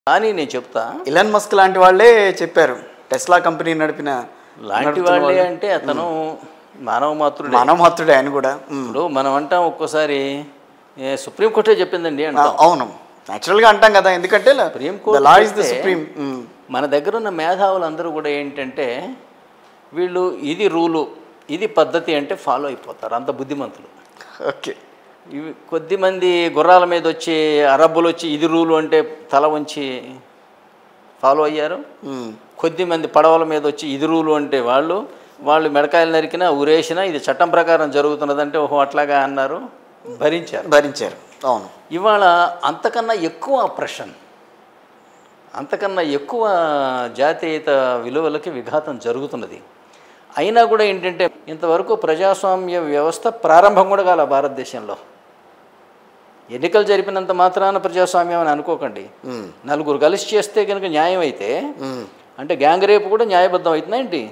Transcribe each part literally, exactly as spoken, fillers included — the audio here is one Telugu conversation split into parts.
కానీ నేను చెప్తా, ఇలాన్ మస్క్ లాంటి వాళ్ళే చెప్పారు, టెస్లా కంపెనీ నడిపిన లాంటి వాళ్ళే అంటే అతను మానవ మాతృడే మానవ మాతృడే ఆయన కూడా. ఇప్పుడు మనం అంటాం ఒక్కోసారి సుప్రీంకోర్టే చెప్పిందండి అంటాం. అవును, న్యాచురల్గా అంటాం కదా, ఎందుకంటే సుప్రీం. మన దగ్గర ఉన్న మేధావులు అందరూ కూడా ఏంటంటే వీళ్ళు ఇది రూలు ఇది పద్ధతి అంటే ఫాలో అయిపోతారు, అంత బుద్ధిమంతులు. ఓకే. ఇవి కొద్దిమంది గుర్రాల మీద వచ్చి అరబ్బులు వచ్చి ఇది రూలు అంటే తల వంచి ఫాలో అయ్యారు. కొద్దిమంది పడవల మీద వచ్చి ఇది రూలు అంటే వాళ్ళు వాళ్ళు మెడకాయలు నరికినా ఉరేసినా ఇది చట్టం ప్రకారం జరుగుతున్నదంటే ఓహో అట్లాగా అన్నారు, భరించారు భరించారు అవును. ఇవాళ అంతకన్నా ఎక్కువ అప్రెషన్, అంతకన్నా ఎక్కువ జాతీయత విలువలకి విఘాతం జరుగుతున్నది. అయినా కూడా ఏంటంటే ఇంతవరకు ప్రజాస్వామ్య వ్యవస్థ ప్రారంభం కూడా కాల భారతదేశంలో. ఎన్నికలు జరిపినంత మాత్రాన ప్రజాస్వామ్యం అని అనుకోకండి. నలుగురు కలిసి చేస్తే కనుక న్యాయం అయితే అంటే గ్యాంగ్ రేపు కూడా న్యాయబద్ధం అవుతుందా ఏంటి?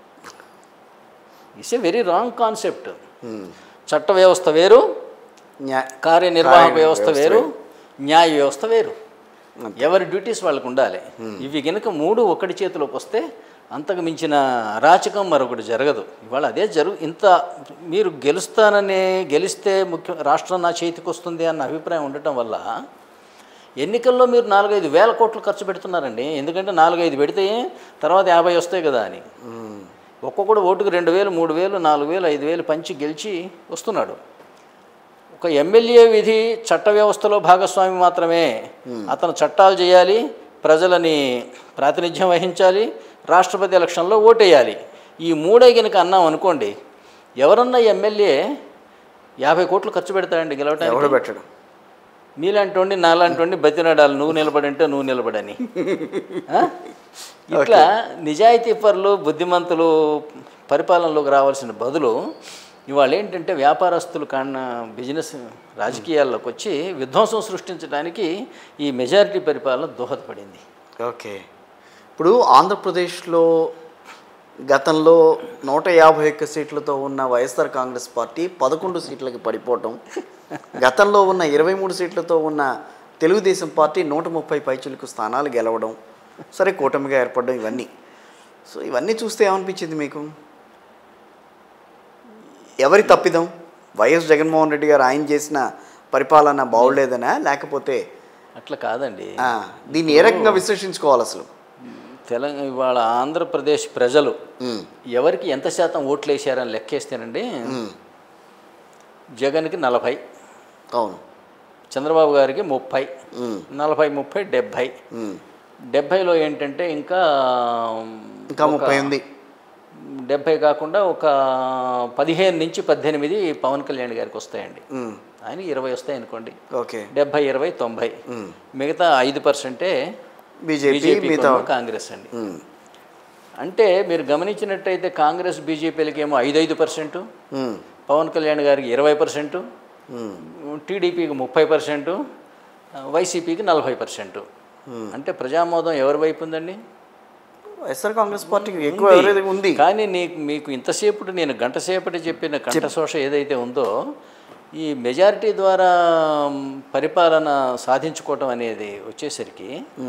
It's a very wrong concept. చట్ట వ్యవస్థ వేరు, కార్యనిర్వాహక వ్యవస్థ వేరు, న్యాయ వ్యవస్థ వేరు. ఎవరి డ్యూటీస్ వాళ్ళకు ఉండాలి. ఇవి కనుక మూడు ఒకటి చేతిలోకి వస్తే అంతకు మించిన అరాచకం మరొకటి జరగదు. ఇవాళ అదే జరుగు ఇంత మీరు గెలుస్తానని గెలిస్తే ముఖ్య రాష్ట్రం నా చేతికి వస్తుంది అన్న అభిప్రాయం ఉండటం వల్ల ఎన్నికల్లో మీరు నాలుగైదు వేల కోట్లు ఖర్చు పెడుతున్నారండి. ఎందుకంటే నాలుగైదు పెడితే తర్వాత యాభై వస్తాయి కదా అని. ఒక్కొక్కడు ఓటుకు రెండు వేలు మూడు వేలు నాలుగు వేలు ఐదు వేలు పంచి గెలిచి వస్తున్నాడు. ఒక ఎమ్మెల్యే విధి చట్ట వ్యవస్థలో భాగస్వామి మాత్రమే. అతను చట్టాలు చేయాలి, ప్రజలని ప్రాతినిధ్యం వహించాలి, రాష్ట్రపతి ఎలక్షన్లో ఓటేయాలి. ఈ మూడే కనుక అన్నాం అనుకోండి, ఎవరన్నా ఎమ్మెల్యే యాభై కోట్లు ఖర్చు పెడతాడండి గెలవటానికి? ఎవరు పెట్టడు. మీలాంటి వాడిని నాలాంటి వాడిని బతినాడాలి, నువ్వు నిలబడంటే నువ్వు నిలబడని. ఇట్లా నిజాయితీ పరులు బుద్ధిమంతులు పరిపాలనలోకి రావాల్సిన బదులు ఇవాళ ఏంటంటే వ్యాపారస్తులు కాన్న బిజినెస్ రాజకీయాల్లోకి వచ్చి విధ్వంసం సృష్టించడానికి ఈ మెజారిటీ పరిపాలన దోహదపడింది. ఓకే. ఇప్పుడు ఆంధ్రప్రదేశ్లో గతంలో నూట యాభై ఒక్క సీట్లతో ఉన్న వైఎస్ఆర్ కాంగ్రెస్ పార్టీ పదకొండు సీట్లకి పడిపోవటం, గతంలో ఉన్న ఇరవై మూడు సీట్లతో ఉన్న తెలుగుదేశం పార్టీ నూట ముప్పై పైచులకు స్థానాలు గెలవడం, సరే కూటమిగా ఏర్పడడం, ఇవన్నీ సో ఇవన్నీ చూస్తే ఏమనిపించింది మీకు? ఎవరి తప్పిదం? వైఎస్ జగన్మోహన్ రెడ్డి గారు ఆయన చేసిన పరిపాలన బాగులేదనా, లేకపోతే అట్లా కాదండి. దీన్ని ఏ రకంగా విశ్లేషించుకోవాలి అసలు? తెలంగాణ ఇవాళ ఆంధ్రప్రదేశ్ ప్రజలు ఎవరికి ఎంత శాతం ఓట్లు వేసారని లెక్కేస్తేనండి, జగన్కి నలభై, అవును, చంద్రబాబు గారికి ముప్పై, నలభై ముప్పై డెబ్భై. డెబ్భైలో ఏంటంటే ఇంకా ఇంకా ముప్పై ఉంది. డెబ్భై కాకుండా ఒక పదిహేను నుంచి పద్దెనిమిది పవన్ కళ్యాణ్ గారికి వస్తాయండి. ఆయన ఇరవై వస్తాయి అనుకోండి. ఓకే. డెబ్భై ఇరవై తొంభై. మిగతా ఐదు పర్సెంటే బీజేపీ కాంగ్రెస్ అండి. అంటే మీరు గమనించినట్టయితే కాంగ్రెస్ బీజేపీలకి ఏమో ఐదు ఐదు పర్సెంట్, పవన్ కళ్యాణ్ గారికి ఇరవై పర్సెంట్, టీడీపీకి ముప్పై పర్సెంట్, వైసీపీకి నలభై పర్సెంట్. అంటే ప్రజామోదం ఎవరి వైపు ఉందండి? వైఎస్ఆర్ కాంగ్రెస్ పార్టీకి ఎక్కువ ఉంది. కానీ నీకు మీకు ఇంతసేపు నేను గంట సేపటి చెప్పిన కంఠశోష ఏదైతే ఉందో, ఈ మెజారిటీ ద్వారా పరిపాలన సాధించుకోవటం అనేది వచ్చేసరికి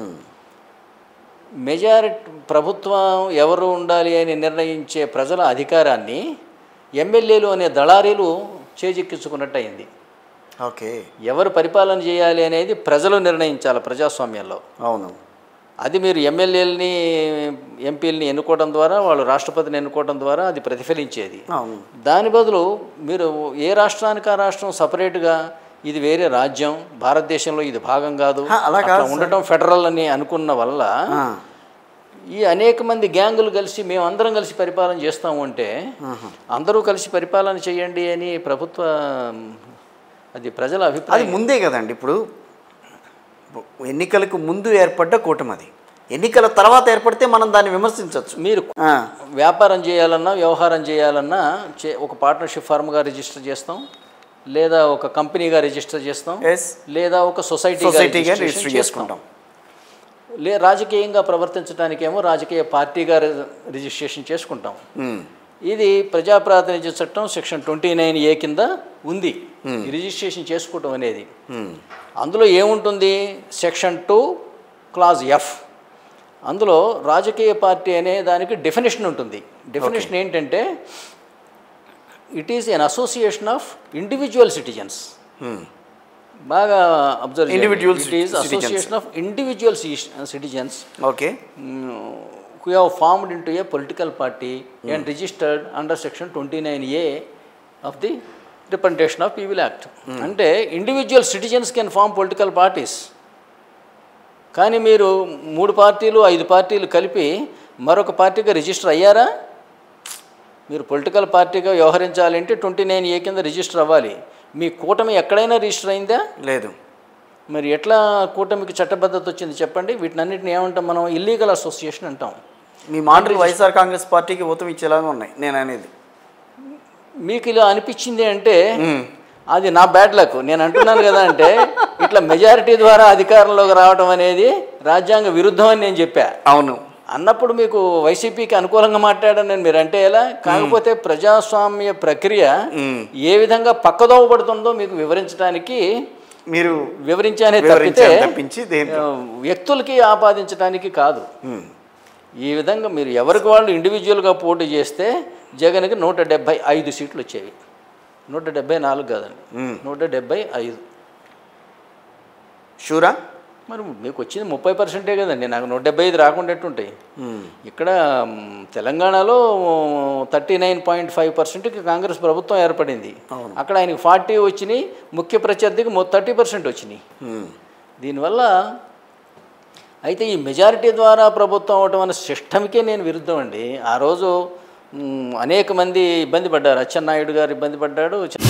మెజారిటీ ప్రభుత్వం ఎవరు ఉండాలి అని నిర్ణయించే ప్రజల అధికారాన్ని ఎమ్మెల్యేలు అనే దళారీలు చేజిక్కించుకున్నట్టు అయింది. ఓకే. ఎవరు పరిపాలన చేయాలి అనేది ప్రజలు నిర్ణయించాలి ప్రజాస్వామ్యంలో. అవును. అది మీరు ఎమ్మెల్యేలని ఎంపీలని ఎన్నుకోవడం ద్వారా, వాళ్ళు రాష్ట్రపతిని ఎన్నుకోవడం ద్వారా అది ప్రతిఫలించేది. దాని బదులు మీరు ఏ రాష్ట్రానికి ఆ రాష్ట్రం సపరేట్గా ఇది వేరే రాజ్యం, భారతదేశంలో ఇది భాగం కాదు అలా ఉండటం ఫెడరల్ అని అనుకున్న వల్ల ఈ అనేక మంది గ్యాంగులు కలిసి మేము అందరం కలిసి పరిపాలన చేస్తాము అంటే, అందరూ కలిసి పరిపాలన చేయండి అని ప్రభుత్వ అది ప్రజల అభిప్రాయం ముందే కదండి. ఇప్పుడు ఎన్నికలకు ముందు ఏర్పడ్డ కూటమి, అది ఎన్నికల తర్వాత ఏర్పడితే మనం దాన్ని విమర్శించవచ్చు. మీరు వ్యాపారం చేయాలన్నా వ్యవహారం చేయాలన్నా ఒక పార్ట్నర్షిప్ ఫర్మ్గా రిజిస్టర్ చేస్తాం, లేదా ఒక కంపెనీగా రిజిస్టర్ చేస్తాం, లేదా ఒక సొసైటీగా రిజిస్టర్ చేసుకుంటాం. లే రాజకీయంగా ప్రవర్తించడానికేమో రాజకీయ పార్టీగా రిజిస్ట్రేషన్ చేసుకుంటాం. ఇది ప్రజాప్రాతినిధ్య చట్టం సెక్షన్ ట్వంటీ నైన్ ఏ కింద ఉంది రిజిస్ట్రేషన్ చేసుకోవటం అనేది. అందులో ఏముంటుంది? Section two clause F. అందులో రాజకీయ పార్టీ అనే దానికి డెఫినేషన్ ఉంటుంది. డెఫినేషన్ ఏంటంటే it is an association of individual citizens. బాగా observe, individual it is association of individual citizens okay who have formed into a political party mm. and registered under section twenty-nine A of the Representation of People Act. Mm. అంటే individual citizens can form political parties. కానీ మీరు మూడు పార్టీలు ఐదు పార్టీలు కలిపి మరొక పార్టీగా రిజిస్టర్ అయ్యారా? మీరు పొలిటికల్ పార్టీగా వ్యవహరించాలంటే ట్వంటీ నైన్ ఏ కింద రిజిస్టర్ అవ్వాలి. మీ కూటమి ఎక్కడైనా రిజిస్టర్ అయిందా? లేదు. మరి ఎట్లా కూటమికి చట్టబద్ధత వచ్చింది చెప్పండి? వీటినన్నింటిని ఏమంటాం మనం? ఇల్లీగల్ అసోసియేషన్ అంటాం. మీ మాటలు వైఎస్ఆర్ కాంగ్రెస్ పార్టీకి ఊతం ఇచ్చేలాగా ఉన్నాయి నేను అనేది. మీకు ఇలా అనిపించింది అంటే అది నా బ్యాడ్ లక్. నేను అంటున్నాను కదా, అంటే ఇట్లా మెజారిటీ ద్వారా అధికారంలోకి రావడం అనేది రాజ్యాంగ విరుద్ధం అని నేను చెప్పా. అవును అన్నప్పుడు మీకు వైసీపీకి అనుకూలంగా మాట్లాడాను నేను. మీరు అంటే ఎలా? కాకపోతే ప్రజాస్వామ్య ప్రక్రియ ఏ విధంగా పక్కదోవ పడుతుందో మీకు వివరించడానికి మీరు వివరించానే తప్పితే వ్యక్తులకి ఆపాదించడానికి కాదు. ఈ విధంగా మీరు ఎవరికి వాళ్ళు ఇండివిజువల్గా పోటీ చేస్తే జగన్కి నూట డెబ్భై ఐదు సీట్లు వచ్చేవి. నూట డెబ్బై నాలుగు కాదండి, నూట డెబ్బై ఐదు. షూరా? మరి మీకు వచ్చింది ముప్పై పర్సెంటే కదండి. నాకు నూట డెబ్బై ఐదు రాకుండా ఎట్టుంటాయి? ఇక్కడ తెలంగాణలో థర్టీ నైన్ పాయింట్ ఫైవ్ పర్సెంట్కి కాంగ్రెస్ ప్రభుత్వం ఏర్పడింది. అక్కడ ఆయనకి ఫార్టీ వచ్చినాయి, ముఖ్య ప్రత్యర్థికి థర్టీ పర్సెంట్ వచ్చినాయి. దీనివల్ల అయితే ఈ మెజారిటీ ద్వారా ప్రభుత్వం అవటం అనే సిస్టమ్కే నేను విరుద్ధం అండి. ఆ రోజు అనేక మంది ఇబ్బంది పడ్డారు. అచ్చెన్నాయుడు గారు ఇబ్బంది పడ్డాడు.